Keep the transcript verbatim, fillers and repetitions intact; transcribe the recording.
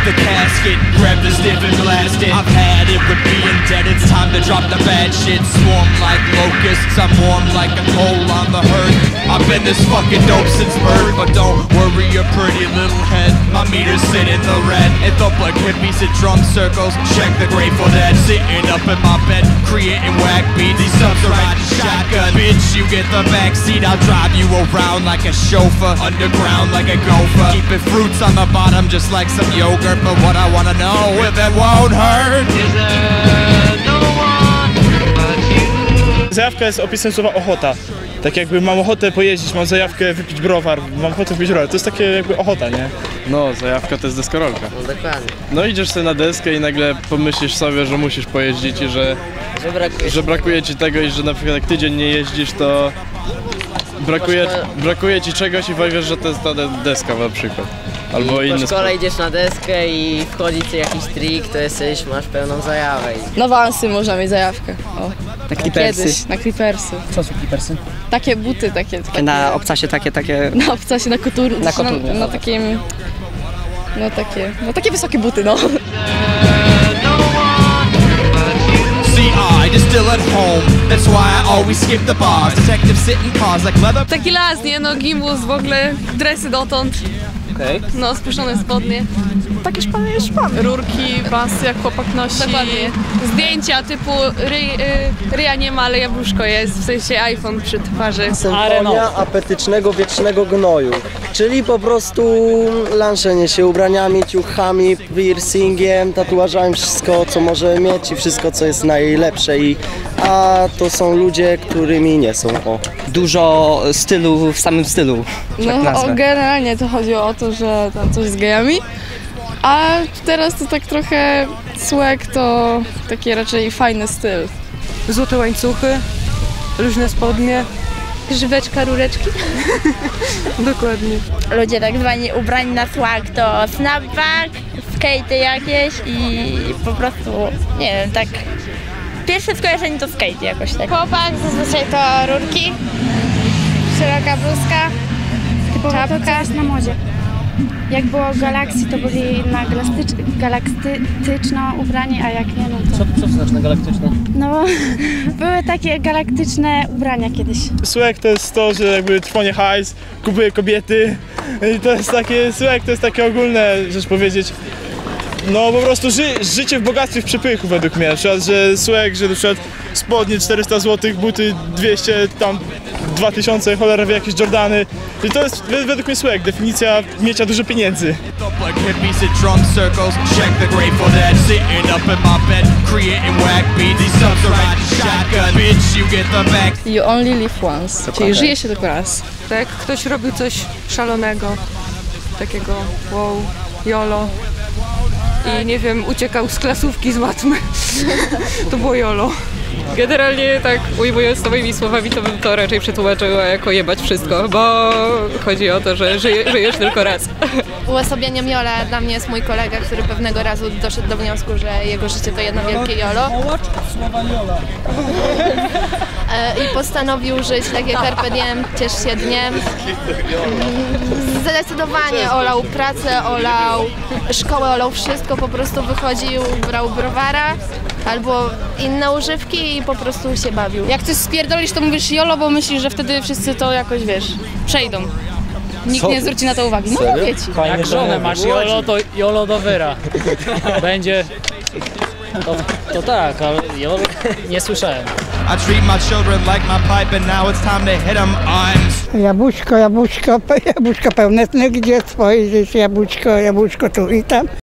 the casket, grab the stiff and blast it. I've had it with being dead, it's time to drop the bad shit. Swarm like locusts, I'm warm like a coal on the herd. I've been this fucking dope since birth, but don't worry your pretty little head. My meter's sitting the red. It thump like hippies in drum circles. Check the Grateful Dead, sitting up in my bed, creating whack beats. These subs are riding shotgun. Bitch, you get the backseat, I'll drive you around like a chauffeur, underground like a gopher. Keeping fruits on the bottom just like some yogurt. But what I wanna know, if it won't hurt, is there no one but you? Zajawka jest opisem słowa ochota. Tak jakby mam ochotę pojeździć, mam zajawkę wypić browar, mam ochotę wypić browar. To jest takie jakby ochota, nie? No, zajawka to jest deskorolka. No dokładnie. No idziesz sobie na deskę i nagle pomyślisz sobie, że musisz pojeździć i że, Że brakuje, że brakuje ci tego i że na przykład jak tydzień nie jeździsz, to brakuje, brakuje ci czegoś i wiesz, że to jest ta deska na przykład. Albo I inny po szkole sport. idziesz na deskę i wchodzi ci jakiś trik, to jesteś, masz pełną zajawę. Na wansy można mieć zajawkę. O. Na clippersy. Kiedyś, na clippersy. Co są clippersy? Takie buty, takie... takie Na obcasie takie, takie... Na obcasie, na koturnie. Na koturnie. Na, na takim... No takie... No takie wysokie buty, no. I just still at home. That's why I always skip the bars. Detective sitting cars like leather. Taki las, nie? No gimbus w ogóle, dresy dotąd. Okej. No, spuszczone spodnie. Takie szpany jest szpany. Rurki, basy, jak chłopak nosi. Dokładnie. Zdjęcia typu ryj, y, ryja nie ma, ale jabłuszko jest, w sensie iPhone przy twarzy. Symfonia apetycznego wiecznego gnoju, czyli po prostu lanszenie się ubraniami, ciuchami, piercingiem, tatuażami, wszystko co może mieć i wszystko co jest najlepsze, i a to są ludzie, którymi nie są. O. Dużo stylu w samym stylu. Tak No nazwę. o, generalnie to chodzi o to, że tam coś z gejami. A teraz to tak trochę swag to taki raczej fajny styl. Złote łańcuchy, luźne spodnie. Żyweczka, rureczki. Dokładnie. Ludzie tak zwani ubrani na swag to snapback, skate'y jakieś i po prostu, nie wiem, tak pierwsze skojarzenie to skate jakoś tak. Chłopak zazwyczaj to rurki, szeroka bluzka, czapka. To jest na modzie. Jak było Galaxy, to byli na galaktyczne ubranie, a jak nie, no to... Co, co to znaczy na galaktyczne? No, były takie galaktyczne ubrania kiedyś. Swag to jest to, że jakby trwonie hajs, kupuje kobiety i to jest takie, swag to jest takie ogólne, rzecz powiedzieć, no po prostu ży, życie w bogactwie, w przepychu według mnie, na przykład, że swag, że na przykład spodnie czterysta złotych, buty dwieście, tam dwa tysiące, cholera wie, jakieś Jordany. I to jest według mnie swag, definicja miecia dużo pieniędzy. Like hippies in drum circles. Check the Grateful Dead, sitting up in my bed, creating whack beats. These subs are riding shotgun. Bitch, you get the back. You only live once, czyli żyje się tylko raz. Tak, ktoś robił coś szalonego, takiego wow, jolo. I nie wiem, uciekał z klasówki z matmy. To było jolo. Generalnie tak, ujmując to moimi słowami, to bym to raczej przetłumaczyła jako jebać wszystko, bo chodzi o to, że żyje, żyjesz tylko raz. Uosobieniem jola dla mnie jest mój kolega, który pewnego razu doszedł do wniosku, że jego życie to jedno wielkie jolo. I postanowił żyć takie carpe diem, ciesz się dniem. Zdecydowanie olał pracę, olał szkołę, olał wszystko, po prostu wychodził, brał browara albo inne używki i po prostu się bawił. Jak coś spierdolisz, to mówisz jolo, bo myślisz, że wtedy wszyscy to jakoś, wiesz, przejdą. Nikt nie zwróci na to uwagi. No mówię ci. Jak żonę masz jolo, to jolo do wyra. Będzie... To, to tak, ale jolo nie słyszałem. I treat my children like my pipe and now it's time to hit 'em. I'm Jabłuszko, jabłuszko, jabłuszko pełne, gdzie spojrzysz, jabłuszko, jabłuszko tu i tam.